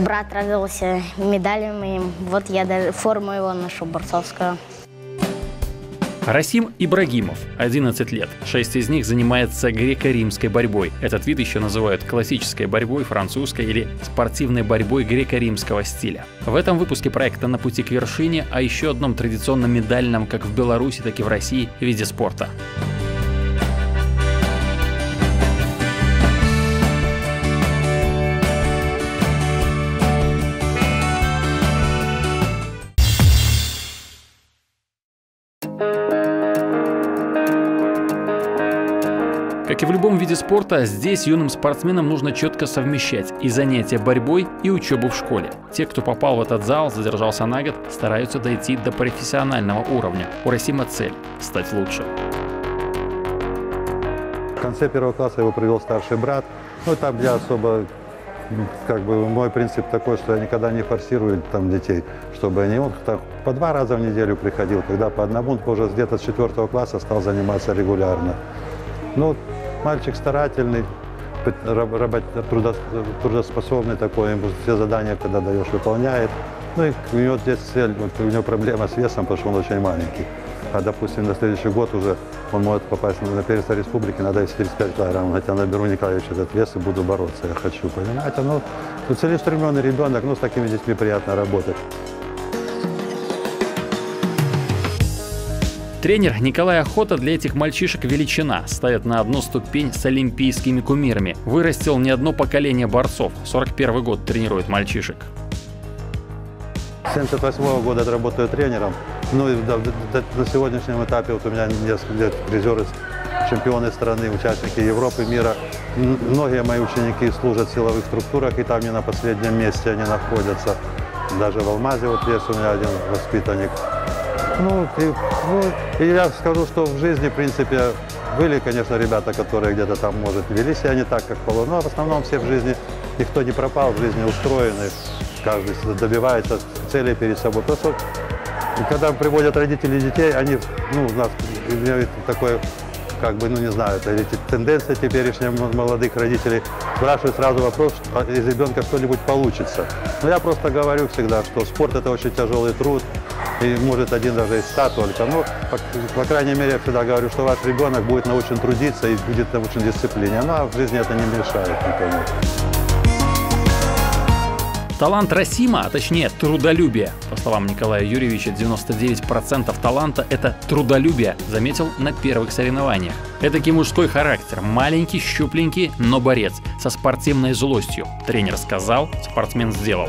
Брат радовался медалям моим. Вот я даже форму его ношу, борцовскую. Расим Ибрагимов, 11 лет. 6 из них занимается греко-римской борьбой. Этот вид еще называют классической борьбой, французской или спортивной борьбой греко-римского стиля. В этом выпуске проекта «На пути к вершине» о еще одном традиционном медальном, как в Беларуси, так и в России, виде спорта. Как и в любом виде спорта, здесь юным спортсменам нужно четко совмещать и занятия борьбой, и учебу в школе. Те, кто попал в этот зал, задержался на год, стараются дойти до профессионального уровня. У Расима цель – стать лучше. В конце первого класса его привел старший брат. Ну, там я особо, мой принцип такой, что я никогда не форсирую там детей, чтобы они по 2 раза в неделю приходил, когда по одному, уже где-то с 4 класса стал заниматься регулярно. Ну, мальчик старательный, трудоспособный такой, ему все задания, когда даешь, выполняет. Ну и у него здесь цель, у него проблема с весом, потому что он очень маленький. А, допустим, на следующий год уже он может попасть на первенство республики, надо весить 35 килограмм. Хотя наберу Николаевич этот вес и буду бороться, я хочу, понимаете? Ну, целеустремленный ребенок, ну, с такими детьми приятно работать. Тренер Николай Охота для этих мальчишек величина, ставит на одну ступень с олимпийскими кумирами. Вырастил не одно поколение борцов. 41 год тренирует мальчишек. С 1978 года работаю тренером. Ну и на сегодняшнем этапе вот у меня несколько лет призеры, чемпионы страны, участники Европы, мира. Многие мои ученики служат в силовых структурах, и там не на последнем месте они находятся. Даже в Алмазе вот есть у меня один воспитанник. И я скажу, что в жизни, в принципе, были, конечно, ребята, которые где-то там, может, вели себя не так, как положено, но в основном все в жизни, никто не пропал, в жизни устроены, каждый добивается целей перед собой. Просто когда приводят родители детей, они, у нас такое, не знаю, эти тенденции теперешних молодых родителей, спрашивают сразу вопрос, из ребенка что-нибудь получится. Но я просто говорю всегда, что спорт – это очень тяжелый труд, и может один даже из 100 только. Но, по крайней мере, я всегда говорю, что ваш ребенок будет научен трудиться и будет научен дисциплине. Ну, а в жизни это не мешает никому. Талант Расима, а точнее трудолюбие. По словам Николая Юрьевича, 99% таланта – это трудолюбие, заметил на первых соревнованиях. Этакий мужской характер, маленький, щупленький, но борец, со спортивной злостью. Тренер сказал, спортсмен сделал.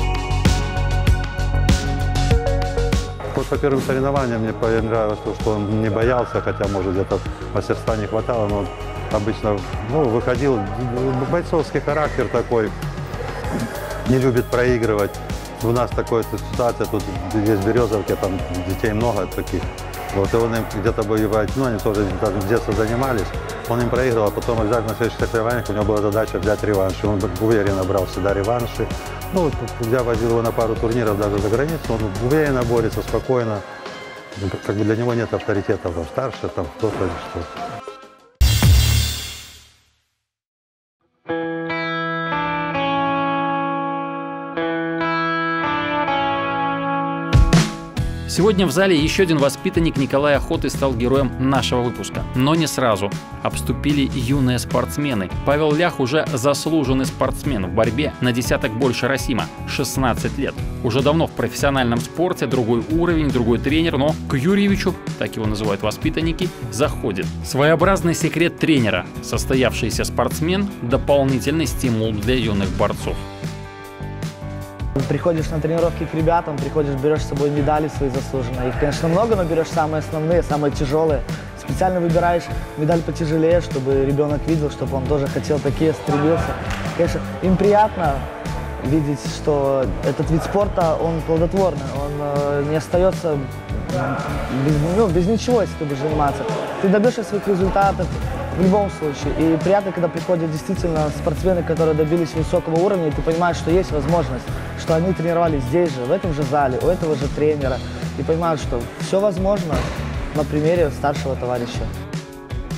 По первым соревнованиям мне понравилось, что он не боялся, хотя, может, где-то мастерства не хватало, но обычно выходил. Бойцовский характер такой, не любит проигрывать. У нас такая ситуация, тут здесь в Березовке, там детей много таких. Вот и он им где-то воевать, они тоже с детства занимались, он им проигрывал, а потом обязательно на следующих соревнованиях у него была задача взять реванш. Он уверенно брал всегда реванши. Я возил его на пару турниров даже за границу, он уверенно борется, спокойно. Для него нет авторитетов, там старше, там кто-то или что-то. Сегодня в зале еще один воспитанник Николая Охоты стал героем нашего выпуска. Но не сразу. Обступили юные спортсмены. Павел Лях уже заслуженный спортсмен в борьбе на десяток больше Расима. 16 лет. Уже давно в профессиональном спорте, другой уровень, другой тренер, но к Юрьевичу, так его называют воспитанники, заходит. Своеобразный секрет тренера. Состоявшийся спортсмен – дополнительный стимул для юных борцов. Приходишь на тренировки к ребятам, берешь с собой медали свои заслуженные. Их, конечно, много, но берешь самые основные, самые тяжелые. Специально выбираешь медаль потяжелее, чтобы ребенок видел, чтобы он тоже хотел такие, стремился. Конечно, им приятно видеть, что этот вид спорта, он плодотворный, он не остается без ничего, если ты будешь заниматься. Ты добьешься своих результатов в любом случае. И приятно, когда приходят действительно спортсмены, которые добились высокого уровня, и ты понимаешь, что есть возможность, что они тренировались здесь же, в этом же зале, у этого же тренера. И понимают, что все возможно на примере старшего товарища.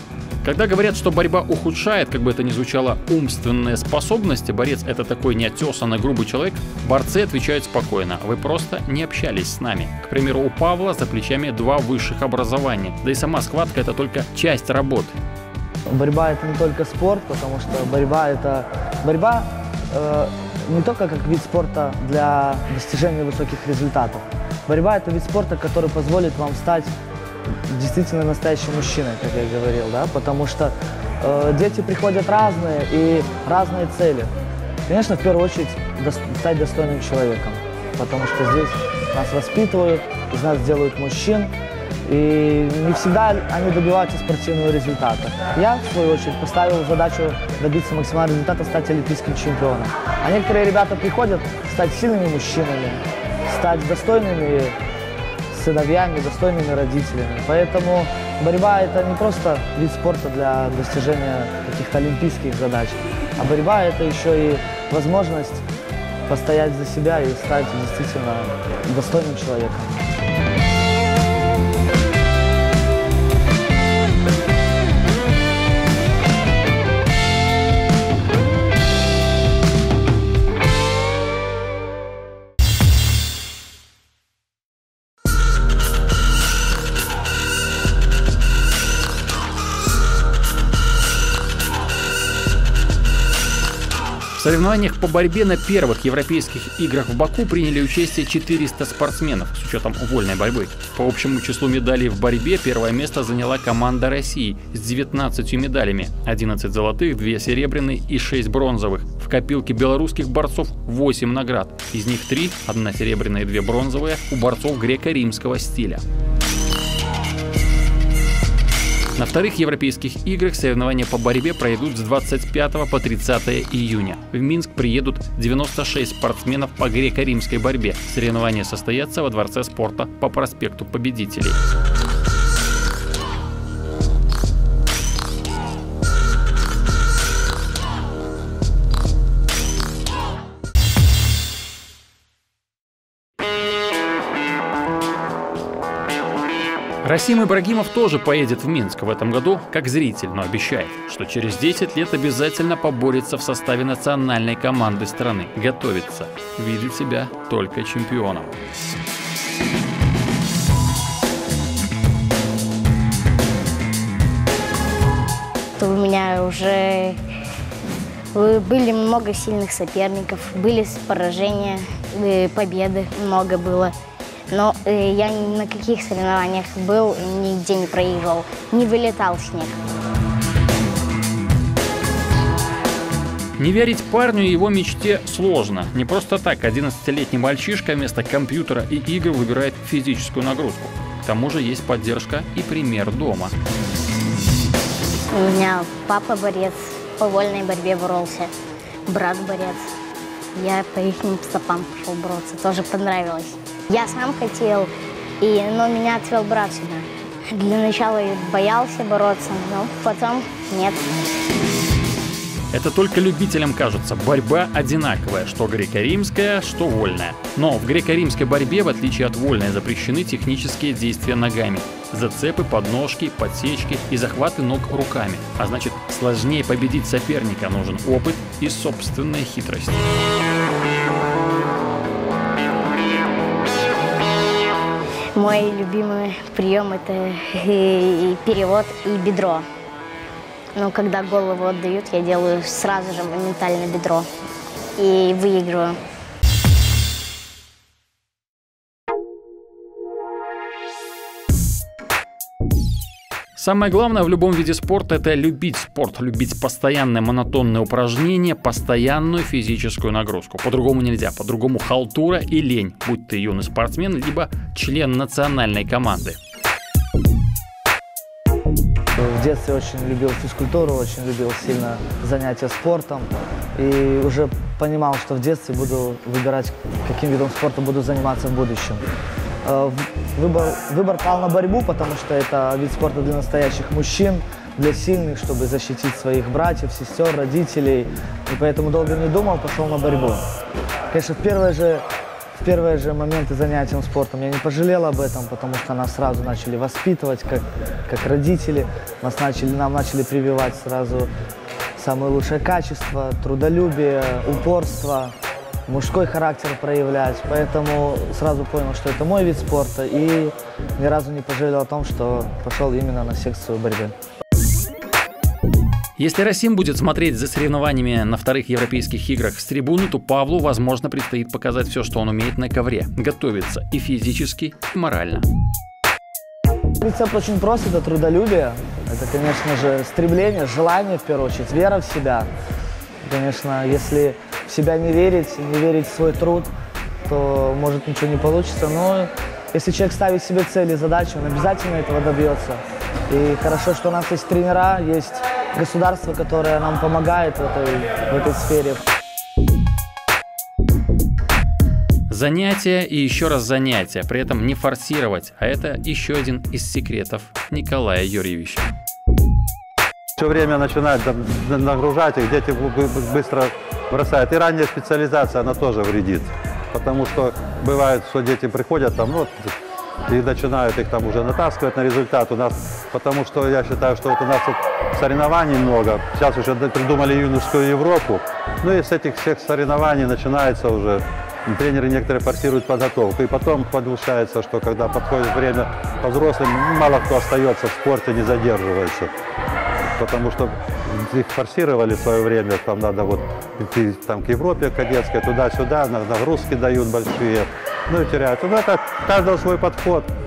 Когда говорят, что борьба ухудшает, как бы это ни звучало, умственные способности, борец — это такой неотесанный, грубый человек, борцы отвечают спокойно: вы просто не общались с нами. К примеру, у Павла за плечами 2 высших образования, да и сама схватка — это только часть работы. Борьба — это не только спорт, потому что борьба не только как вид спорта для достижения высоких результатов. Борьба — это вид спорта, который позволит вам стать действительно настоящим мужчиной, как я говорил, да, потому что дети приходят разные и разные цели. Конечно, в первую очередь стать достойным человеком, потому что здесь нас воспитывают, из нас делают мужчин, и не всегда они добиваются спортивного результата. Я, в свою очередь, поставил задачу добиться максимального результата, стать олимпийским чемпионом. А некоторые ребята приходят стать сильными мужчинами, стать достойными сыновьями, достойными родителями. Поэтому борьба — это не просто вид спорта для достижения каких-то олимпийских задач, а борьба — это еще и возможность постоять за себя и стать действительно достойным человеком. В соревнованиях по борьбе на первых европейских играх в Баку приняли участие 400 спортсменов с учетом вольной борьбы. По общему числу медалей в борьбе первое место заняла команда России с 19 медалями: 11 золотых, 2 серебряные и 6 бронзовых. В копилке белорусских борцов 8 наград, из них 3, 1 серебряная и 2 бронзовые, у борцов греко-римского стиля. На вторых европейских играх соревнования по борьбе пройдут с 25 по 30 июня. В Минск приедут 96 спортсменов по греко-римской борьбе. Соревнования состоятся во Дворце спорта по проспекту Победителей. Расим Ибрагимов тоже поедет в Минск в этом году как зритель, но обещает, что через 10 лет обязательно поборется в составе национальной команды страны. Готовится. Видит себя только чемпионом. У меня уже были много сильных соперников, были поражения, победы много было. Но я ни на каких соревнованиях был, нигде не проигрывал, не вылетал в снег. Не верить парню и его мечте сложно. Не просто так 11-летний мальчишка вместо компьютера и игр выбирает физическую нагрузку. К тому же есть поддержка и пример дома. У меня папа борец, по вольной борьбе боролся, брат борец. Я по их стопам пошел бороться, тоже понравилось. Я сам хотел, но меня отвел брат сюда. Для начала я боялся бороться, но потом нет. Это только любителям кажется. Борьба одинаковая, что греко-римская, что вольная. Но в греко-римской борьбе, в отличие от вольной, запрещены технические действия ногами. Зацепы, подножки, подсечки и захваты ног руками. А значит, сложнее победить соперника, нужен опыт и собственная хитрость. Мой любимый прием – это перевод и бедро. Но когда голову отдают, я делаю сразу же моментально бедро и выигрываю. Самое главное в любом виде спорта – это любить спорт, любить постоянные монотонные упражнения, постоянную физическую нагрузку. По-другому нельзя, по-другому халтура и лень, будь ты юный спортсмен, либо член национальной команды. В детстве очень любил физкультуру, очень любил сильно занятия спортом. И уже понимал, что в детстве буду выбирать, каким видом спорта буду заниматься в будущем. Выбор пал на борьбу, потому что это вид спорта для настоящих мужчин, для сильных, чтобы защитить своих братьев, сестер, родителей. И поэтому долго не думал, пошел на борьбу. Конечно, в в первые же моменты занятием спортом я не пожалел об этом, потому что нас сразу начали воспитывать, как родители. Нам начали прививать сразу самые лучшие качества, трудолюбие, упорство, мужской характер проявлять. Поэтому сразу понял, что это мой вид спорта, и ни разу не пожалел о том, что пошел именно на секцию борьбы. Если Расим будет смотреть за соревнованиями на вторых европейских играх с трибуны, то Павлу, возможно, предстоит показать все, что он умеет на ковре. Готовиться и физически, и морально. Рецепт очень прост, это трудолюбие. Это, конечно же, стремление, желание, в первую очередь, вера в себя. Конечно, если в себя не верить в свой труд, то может ничего не получится. Но если человек ставит себе цели и задачи, он обязательно этого добьется. И хорошо, что у нас есть тренера, есть государство, которое нам помогает в этой сфере. Занятия и еще раз занятия, при этом не форсировать, а это еще один из секретов Николая Юрьевича. Все время начинают нагружать, их дети быстро бросают. И ранняя специализация, она тоже вредит. Потому что бывает, что дети приходят там, и начинают их там уже натаскивать на результат у нас. Потому что я считаю, что вот у нас вот соревнований много. Сейчас уже придумали юношескую Европу. Ну и с этих всех соревнований начинается уже. Тренеры некоторые форсируют подготовку. И потом получается, что когда подходит время по взрослым, мало кто остается в спорте, не задерживается. Потому что их форсировали в свое время, там надо вот идти там, к Европе кадетской, туда-сюда, нагрузки дают большие, ну и теряют. Ну это каждого свой подход.